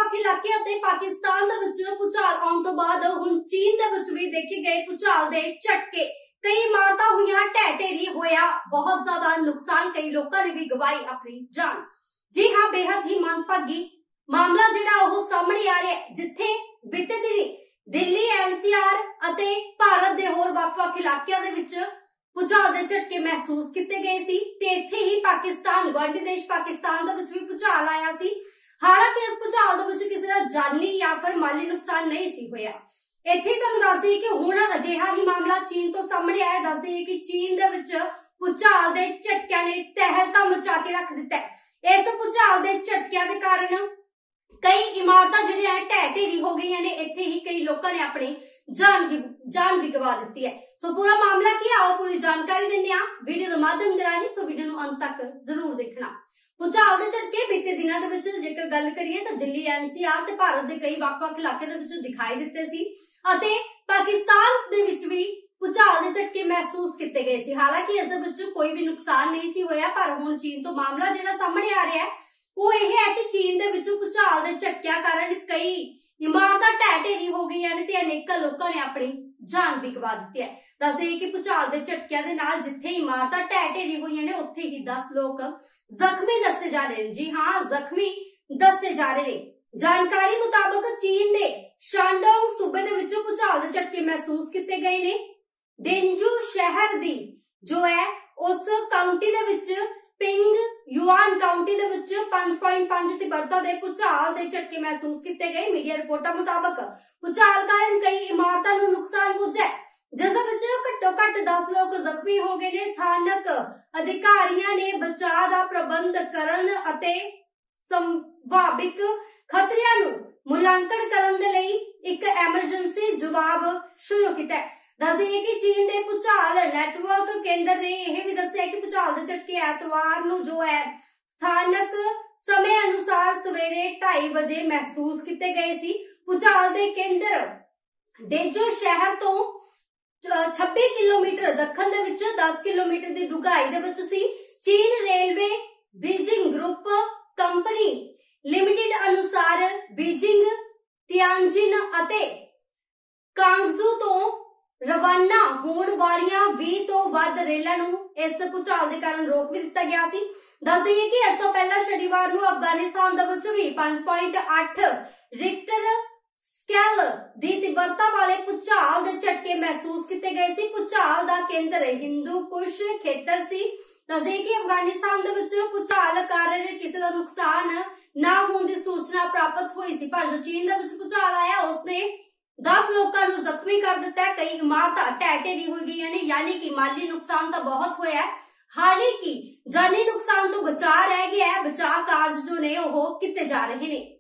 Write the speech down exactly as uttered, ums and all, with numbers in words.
ਵੱਖ-ਵੱਖ ਇਲਾਕੇ ਅਤੇ ਪਾਕਿस्तान ਦੇ ਵਿੱਚ ਭੂਚਾਲ ਆਉਣ ਤੋਂ ਬਾਅਦ ਹੁਣ ਚੀਨ ਦੇ ਵਿੱਚ ਵੀ ਦੇਖੇ ਗਏ ਭੂਚਾਲ ਦੇ ਝਟਕੇ। कई इमारतां हुई ढह ढेरी होया बहुत ज्यादा नुकसान, कई लोगों ने भी गवाई अपनी जान। जी हाँ, बेहद ही मंदभागी मामला जिहड़ा ओह सामने आ रहा है, जिथे बीते दिनी दिल्ली एनसीआर अते भारत दे होर वख-वख इलाकिਆਂ ਦੇ ਵਿੱਚ ਭੂਚਾਲ ਦੇ ਝਟਕੇ महसूस किए गए सी ते इत्थे ही पाकिस्तान गुआढ़ी देश पाकिस्तान दे विच भी भूचाल आया सी। हालांकि इस भूचाल दे विच किसी दा जानी या फिर माली नुकसान नहीं सी होया। इत्थे तुहानूं दस दईए कि हुण अजिहा ही मामला चीन तो सामने आया। दस दईए कि चीन दे विच भूचाल दे झटकिਆਂ ने तहलका मचा के रख दिता है। इस भूचाल दे झटकिਆਂ दे कारण कई इमारतां जिहड़ियां ढह ढेरी हो गई ने। इत्थे ही कई लोगों ने अपनी जान की जान भी गवा दी है। सो पूरा मामला की आओ पूरी जानकारी देने आ वीडियो के माध्यम राही। सो वीडियो नूं अंत तक जरूर देखना। भूचाल दे झटके बीते दिनों दे विच जेकर गल करिए तो दिल्ली एनसीआर ते भारत के कई वख-वख इलाके दे विच दिखाई दिते सी अते पाकिस्तान दे विच भी भूचाल दे झटके महसूस किए गए सी। हालांकि इस दे विच कोई भी नुकसान नहीं सी होया, पर हुण चीन तो मामला जिहड़ा सामने आ रहा है वो यह है कि चीन दे विच भूचाल दे झटकिਆਂ कारण कई इमारतां ढह ढेरी हो गई ने ते अनेकां लोगों ने अपनी जान भी गवा दी है। दस दें कि भूचाल दे झटकिਆਂ दे नाल जिथे इमारतां ढह ढेरी हुई ने उत्थे ही दस लोग जख्मी दसे जा रहे हैं। जी हाँ, जख्मी दसे जा रहे हैं। जानकारी मुताबिक चीन दे शानडोंग सूबे दे विच भूचाल दे झटके महसूस किए गए ने। डेंजू शहर दी जो है उस काउंटी दे विच पिंग युआन काउंटी दे विच पांच पॉइंट पांच तीव्रता दे भूचाल दे झटके महसूस किए गए। मीडिया रिपोर्टां मुताबिक भूचाल कारण कई इमारतां नूं नुकसान पुज्जा, जिस दे विच घट्टो घट्ट दस लोग जख्मी हो गए ने। स्थानक अधिकारियों ने बचाव दा प्रबंध करन अते संभाविक खतरिਆਂ नूं मुलांकन करन दे लई एक एमरजेंसी जवाब शुरू किया। दस दिए कि चीन के भूचाल नैटवर्क केंद्र ने यह भी दस्सिया कि भूचाल के झटके एतवार नूं जो है स्थानक समय अनुसार सवेरे ढाई बजे महसूस किए गए सी। भूचाल के केंद्र डेजो शहर तो छब्बीस किलोमीटर दखन दे विच दस किलोमीटर की डूंघाई दे विच सी। चीन railway Beijing group company limited अनुसार बीजिंग तियानजिन अते कांगजू तो रवाना होने वालियां बीस तो वध रेलां नूं इस भूचाल के कारण रोक भी दिता गया सी। दस दईए कि इस तो पहला शनिवार नूं अफगानिस्तान दे विच भी पांच पॉइंट अठ रिक्टर स्केल दी तीव्रता वाले भूचाल दे झटके महसूस किए गए सी। भूचाल दा केंद्र हिंदू कुश खेतर सी। दस दईए कि अफगानिस्तान दे विच भूचाल कारण किसी दा नुकसान ना होने की सूचना प्राप्त हुई सी, पर जो चीन दे विच भूचाल आया उसने दस लोगों को जख्मी कर दिता है। कई इमारतां ढह ढेरी हो गई ने, यानी कि माली नुकसान तो बहुत होया है। हालांकि जानी नुकसान तो बचा रह गया है। बचाव कार्य जो ने वो किए जा रहे हैं।